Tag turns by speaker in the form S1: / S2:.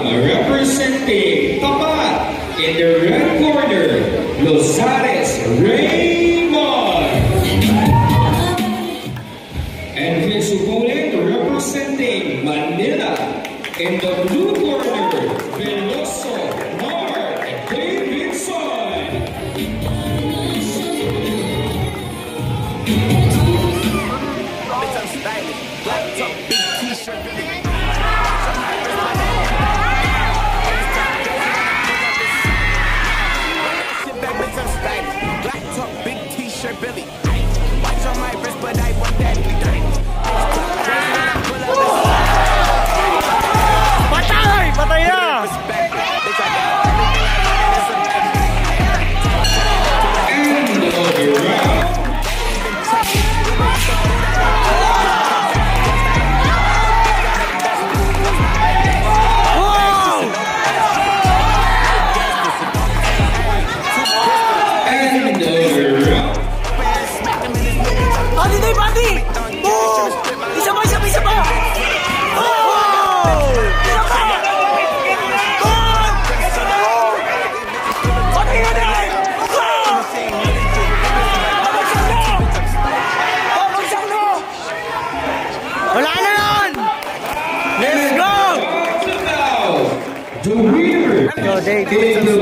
S1: representing Tapat in the red corner, Lozares Raymond. And his opponent representing Manila in the blue corner, Veloso Donaire.
S2: Patay na!
S1: The winner is